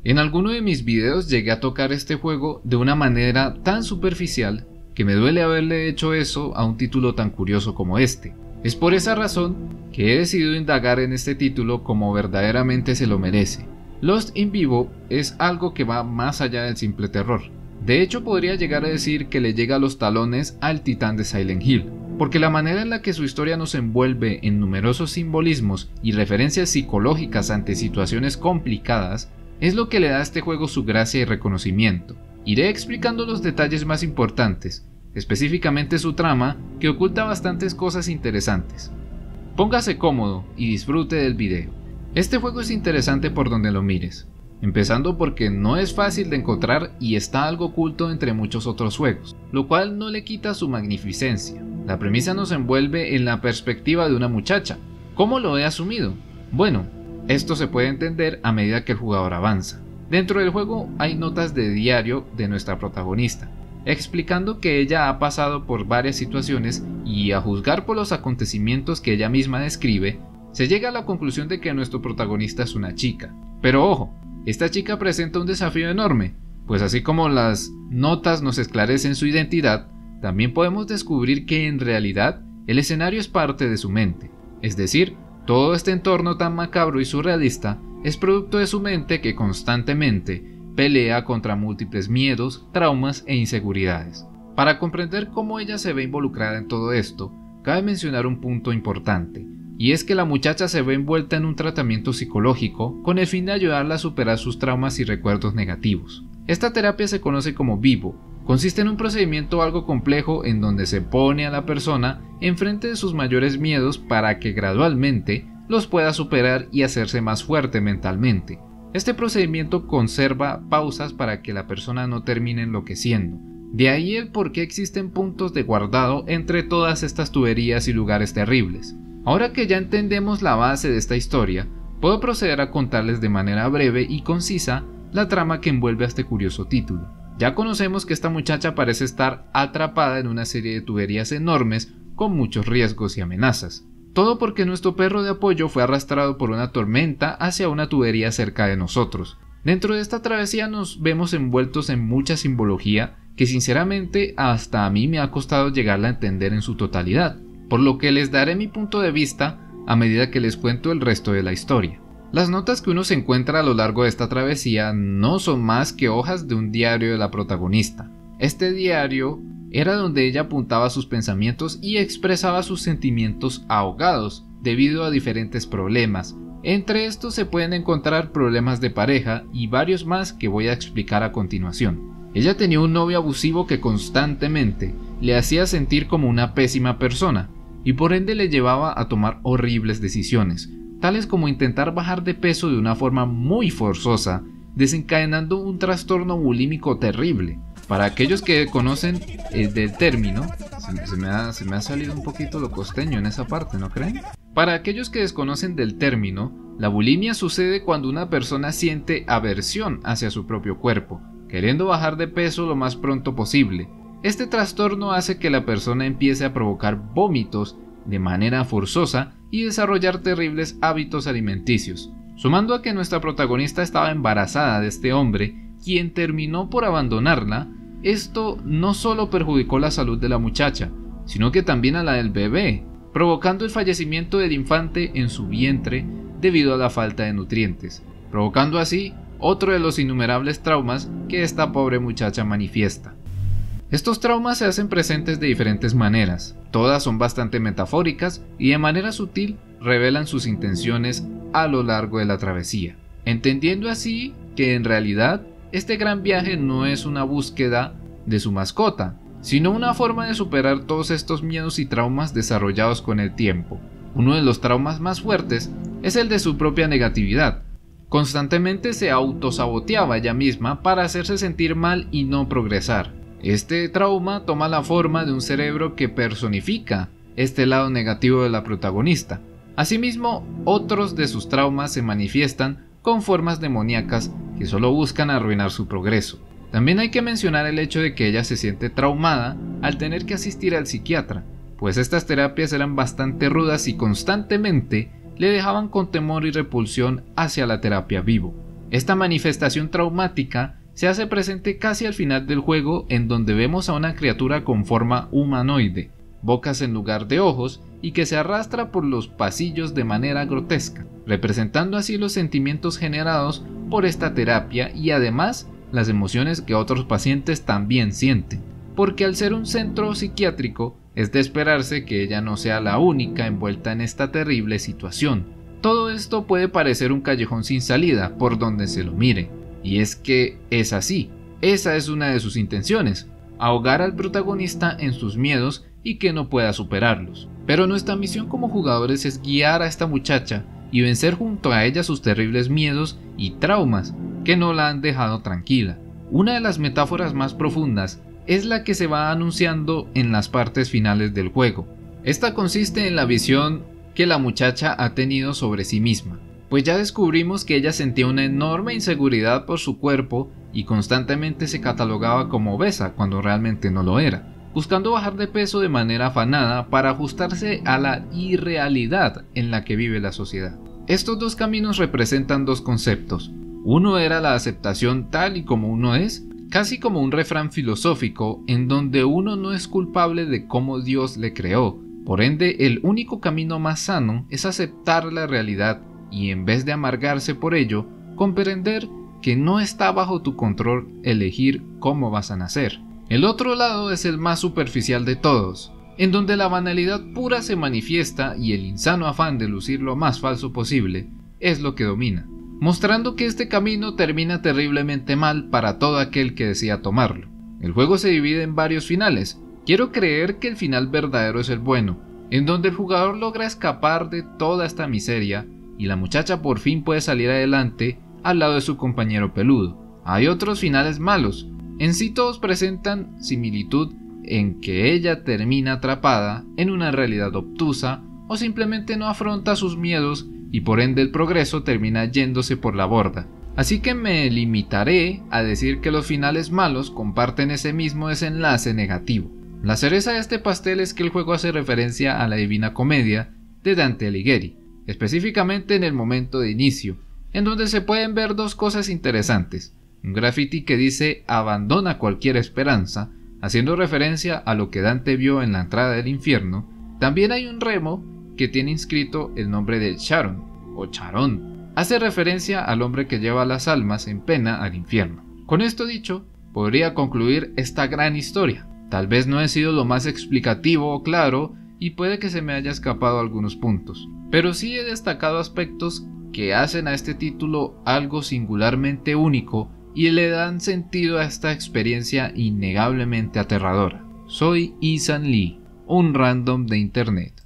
En alguno de mis videos llegué a tocar este juego de una manera tan superficial que me duele haberle hecho eso a un título tan curioso como este. Es por esa razón que he decidido indagar en este título como verdaderamente se lo merece. Lost in Vivo es algo que va más allá del simple terror. De hecho, podría llegar a decir que le llega a los talones al titán de Silent Hill, porque la manera en la que su historia nos envuelve en numerosos simbolismos y referencias psicológicas ante situaciones complicadas es lo que le da a este juego su gracia y reconocimiento. Iré explicando los detalles más importantes, específicamente su trama, que oculta bastantes cosas interesantes. Póngase cómodo y disfrute del video. Este juego es interesante por donde lo mires, empezando porque no es fácil de encontrar y está algo oculto entre muchos otros juegos, lo cual no le quita su magnificencia. La premisa nos envuelve en la perspectiva de una muchacha. ¿Cómo lo he asumido? Bueno, esto se puede entender a medida que el jugador avanza. Dentro del juego hay notas de diario de nuestra protagonista, explicando que ella ha pasado por varias situaciones y, a juzgar por los acontecimientos que ella misma describe, se llega a la conclusión de que nuestro protagonista es una chica. Pero ojo, esta chica presenta un desafío enorme, pues así como las notas nos esclarecen su identidad, también podemos descubrir que en realidad el escenario es parte de su mente, es decir, todo este entorno tan macabro y surrealista es producto de su mente que constantemente pelea contra múltiples miedos, traumas e inseguridades. Para comprender cómo ella se ve involucrada en todo esto, cabe mencionar un punto importante, y es que la muchacha se ve envuelta en un tratamiento psicológico con el fin de ayudarla a superar sus traumas y recuerdos negativos. Esta terapia se conoce como Vivo. Consiste en un procedimiento algo complejo en donde se pone a la persona enfrente de sus mayores miedos para que gradualmente los pueda superar y hacerse más fuerte mentalmente. Este procedimiento conserva pausas para que la persona no termine enloqueciendo. De ahí el por qué existen puntos de guardado entre todas estas tuberías y lugares terribles. Ahora que ya entendemos la base de esta historia, puedo proceder a contarles de manera breve y concisa la trama que envuelve a este curioso título. Ya conocemos que esta muchacha parece estar atrapada en una serie de tuberías enormes con muchos riesgos y amenazas. Todo porque nuestro perro de apoyo fue arrastrado por una tormenta hacia una tubería cerca de nosotros. Dentro de esta travesía nos vemos envueltos en mucha simbología que sinceramente hasta a mí me ha costado llegarla a entender en su totalidad, por lo que les daré mi punto de vista a medida que les cuento el resto de la historia. Las notas que uno se encuentra a lo largo de esta travesía no son más que hojas de un diario de la protagonista. Este diario era donde ella apuntaba sus pensamientos y expresaba sus sentimientos ahogados debido a diferentes problemas. Entre estos se pueden encontrar problemas de pareja y varios más que voy a explicar a continuación. Ella tenía un novio abusivo que constantemente le hacía sentir como una pésima persona y por ende le llevaba a tomar horribles decisiones, tales como intentar bajar de peso de una forma muy forzosa, desencadenando un trastorno bulímico terrible. Para aquellos que conocen del término, se me ha salido un poquito lo costeño en esa parte, ¿no creen? Para aquellos que desconocen del término, la bulimia sucede cuando una persona siente aversión hacia su propio cuerpo, queriendo bajar de peso lo más pronto posible. Este trastorno hace que la persona empiece a provocar vómitos de manera forzosa y desarrollar terribles hábitos alimenticios, sumando a que nuestra protagonista estaba embarazada de este hombre, quien terminó por abandonarla. Esto no solo perjudicó la salud de la muchacha, sino que también a la del bebé, provocando el fallecimiento del infante en su vientre debido a la falta de nutrientes, provocando así otro de los innumerables traumas que esta pobre muchacha manifiesta. Estos traumas se hacen presentes de diferentes maneras, todas son bastante metafóricas y de manera sutil revelan sus intenciones a lo largo de la travesía, entendiendo así que en realidad este gran viaje no es una búsqueda de su mascota, sino una forma de superar todos estos miedos y traumas desarrollados con el tiempo. Uno de los traumas más fuertes es el de su propia negatividad. Constantemente se autosaboteaba ella misma para hacerse sentir mal y no progresar. Este trauma toma la forma de un cerebro que personifica este lado negativo de la protagonista. Asimismo, otros de sus traumas se manifiestan con formas demoníacas que solo buscan arruinar su progreso. También hay que mencionar el hecho de que ella se siente traumada al tener que asistir al psiquiatra, pues estas terapias eran bastante rudas y constantemente le dejaban con temor y repulsión hacia la terapia Vivo. Esta manifestación traumática se hace presente casi al final del juego, en donde vemos a una criatura con forma humanoide, bocas en lugar de ojos, y que se arrastra por los pasillos de manera grotesca, representando así los sentimientos generados por esta terapia y además las emociones que otros pacientes también sienten, porque al ser un centro psiquiátrico es de esperarse que ella no sea la única envuelta en esta terrible situación. Todo esto puede parecer un callejón sin salida por donde se lo mire, y es que es así, esa es una de sus intenciones, ahogar al protagonista en sus miedos y que no pueda superarlos. Pero nuestra misión como jugadores es guiar a esta muchacha y vencer junto a ella sus terribles miedos y traumas que no la han dejado tranquila. Una de las metáforas más profundas es la que se va anunciando en las partes finales del juego. Esta consiste en la visión que la muchacha ha tenido sobre sí misma, pues ya descubrimos que ella sentía una enorme inseguridad por su cuerpo y constantemente se catalogaba como obesa cuando realmente no lo era, buscando bajar de peso de manera afanada para ajustarse a la irrealidad en la que vive la sociedad. Estos dos caminos representan dos conceptos. Uno era la aceptación tal y como uno es, casi como un refrán filosófico en donde uno no es culpable de cómo Dios le creó. Por ende, el único camino más sano es aceptar la realidad y, en vez de amargarse por ello, comprender que no está bajo tu control elegir cómo vas a nacer. El otro lado es el más superficial de todos, en donde la banalidad pura se manifiesta y el insano afán de lucir lo más falso posible es lo que domina, mostrando que este camino termina terriblemente mal para todo aquel que desea tomarlo. El juego se divide en varios finales. Quiero creer que el final verdadero es el bueno, en donde el jugador logra escapar de toda esta miseria y la muchacha por fin puede salir adelante al lado de su compañero peludo. Hay otros finales malos. En sí todos presentan similitud en que ella termina atrapada en una realidad obtusa o simplemente no afronta sus miedos y por ende el progreso termina yéndose por la borda. Así que me limitaré a decir que los finales malos comparten ese mismo desenlace negativo. La cereza de este pastel es que el juego hace referencia a la Divina Comedia de Dante Alighieri, específicamente en el momento de inicio, en donde se pueden ver dos cosas interesantes. Un graffiti que dice "abandona cualquier esperanza", haciendo referencia a lo que Dante vio en la entrada del infierno. También hay un remo que tiene inscrito el nombre de Charon o Charón. Hace referencia al hombre que lleva las almas en pena al infierno. Con esto dicho, podría concluir esta gran historia. Tal vez no he sido lo más explicativo o claro y puede que se me haya escapado algunos puntos, pero sí he destacado aspectos que hacen a este título algo singularmente único y le dan sentido a esta experiencia innegablemente aterradora. Soy Ethan Lee, un random de internet.